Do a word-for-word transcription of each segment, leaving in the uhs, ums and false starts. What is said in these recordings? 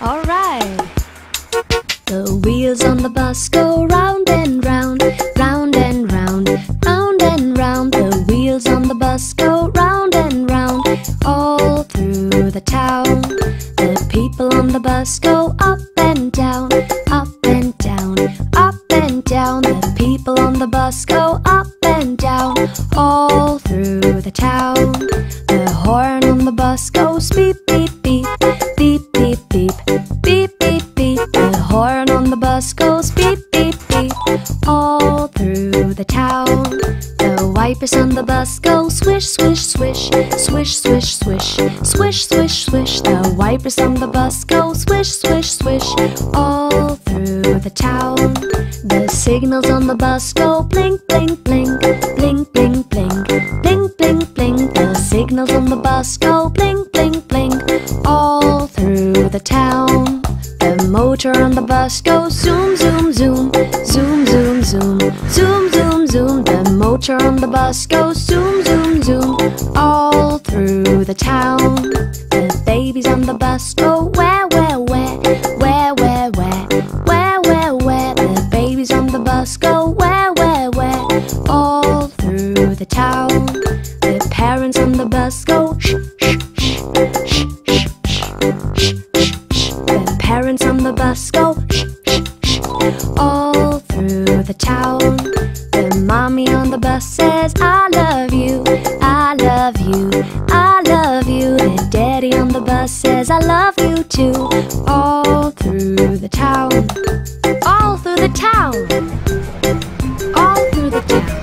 Alright. The wheels on the bus go round and round, round and round, round and round. The wheels on the bus go round and round, all through the town. The people on the bus go up and down, up and down, up and down. The people on the bus go up and down, all through the town. The horn on the bus goes beep, beep, beep, beep, beep, beep, beep, beep, beep. The horn on the bus goes beep, beep, beep, all through the town. The wipers on the bus go swish, swish, swish, swish, swish, swish, swish, swish, swish. The wipers on the bus go swish, swish, swish, all through the town. The signals on the bus go blink, blink, blink, blink, blink, blink, blink, blink, blink. The signals on the bus go blink, blink, blink, all through the town. The motor on the bus goes zoom, zoom, zoom, zoom, zoom, zoom, zoom, zoom, zoom. The motor on the bus goes zoom, zoom, zoom, all through the town. The babies on the bus go where, where, where, where, where, where, where, where, where. The babies on the bus go where, where, where, all through the town. The parents on the bus go shh, shh, shh, shh, shh, shh, shh, shh. The parents on the bus go shh, shh, shh, all through the town. The mommy on the bus says, I love you, I love you, I love you. The daddy on the bus says, I love you too, all through the town. All through the town. All through the town.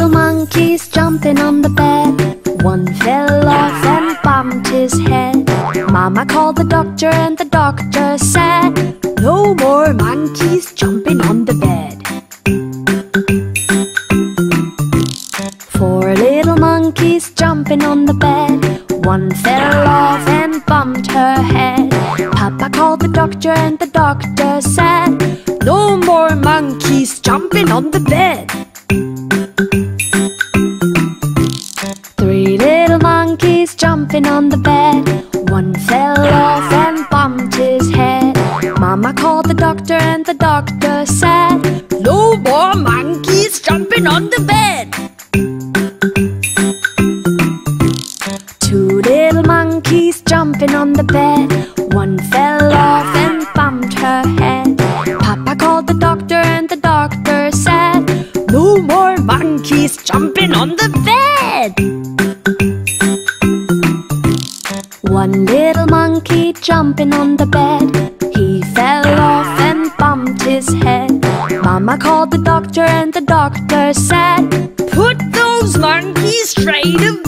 little monkeys jumping on the bed. One fell off and bumped his head. Mama called the doctor and the doctor said, "No more monkeys jumping on the bed." Four little monkeys jumping on the bed. One fell off and bumped her head. Papa called the doctor and the doctor said, "No more monkeys jumping on the bed." Three little monkeys jumping on the bed. One fell off and bumped his head. Mama called the doctor and the doctor said, "No more monkeys jumping on the bed." Two little monkeys jumping on the bed. One fell off and bumped her head. Papa called the doctor and the doctor said, "No more monkeys jumping on the bed." One little monkey jumping on the bed. He fell off and bumped his head. Mama called the doctor and the doctor said, "Put those monkeys straight of